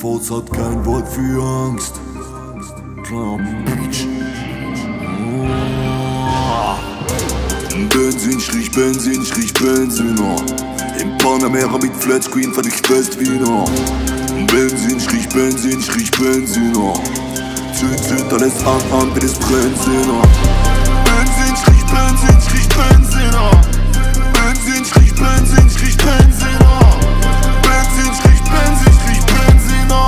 Faust hat kein Wort für Angst. Klar, Bitch. Benzin, ich riech Benziner. Im Panamera mit Flatscreen fahr ich Westwiener. Benzin, ich riech Benziner. Zünd alles an, wie das Brennsiner. Benzin, ich riech Benziner. Benzin, ich riech Benziner. Benzin, ich riech Benziner.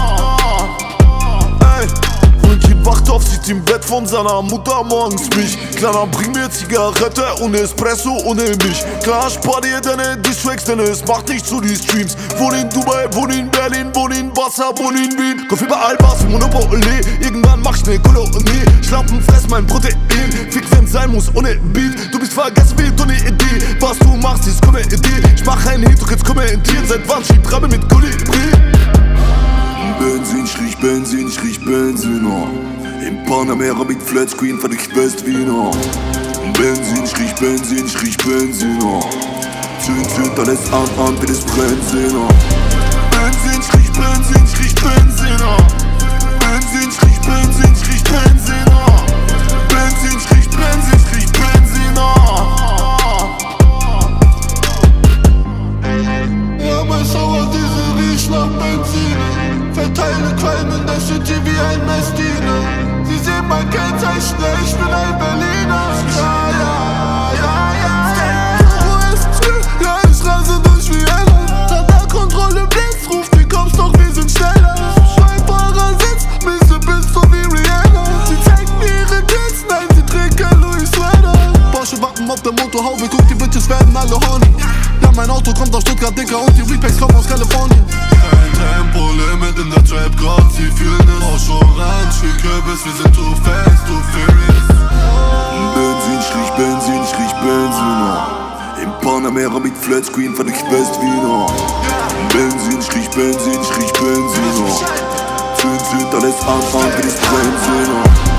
Ey, Kind wacht auf, sieht im Bett von seiner Mutter morgens mich. Kleiner, bring mir Zigarette ohne Espresso, ohne Milch. Klar, spar dir deine Distracks, denn es macht nicht zu die Streams. Wohn in Dubai, wohn in Berlin, wohn in Wasser, wohn in Wien. Kauf überall was, Monopoly. Irgendwann mach ich ne Kolonie. Schlampen, fress mein Protein. Fix, wenn's sein muss, ohne Beat. Du bist vergessen wie du ne Idee. Was du machst, ist Komödie. Ich mach ein Hit, du kannst kommentieren. Seit wann schiebt Rabe mit Kolibri? Benzin, ich riech Benziner. Im Panamera mit Flatscreen fahr ich Westwiener. Benzin, ich riech Benziner. Zünd alles an, wie das Brennsiner. Benzin, ich riech Benziner. Benzin, ich riech Benziner. Benzin, ich riech Benziner. Ja, mein Sauerdiesel riecht nach Benzin. Verteile Qualm in der City wie ein Messdiener. Sie sehen mein Kennzeichen, ich bin ein Berliner. Wo ist Tür? Ja, ich rase durch wie Ella. Radarkontrolle Blitz, ruft die Cops, doch wir sind schneller. Scheinbarer Sitz, Misse bist so wie Rihanna. Sie zeigt mir ihre Tits, nein, sie trägt kein Louis Sweater. Porsche Wappen auf der Motorhaube, guck, die Bitches werden alle horny. Ja, mein Auto kommt aus Stuttgart, Dicker, und die Repacks kommen aus Kalifornien. Tempolimit in der Trap, grad, sie fühlen es. Porsche Orange, wie Kürbis, wir sind too fast, too furious. Benzin, ich riech Benziner. Im Panamera mit Flatscreen fahr ich Westwiener. Benzin, ich riech Benziner. Zünd alles an, wie das Brennsiner.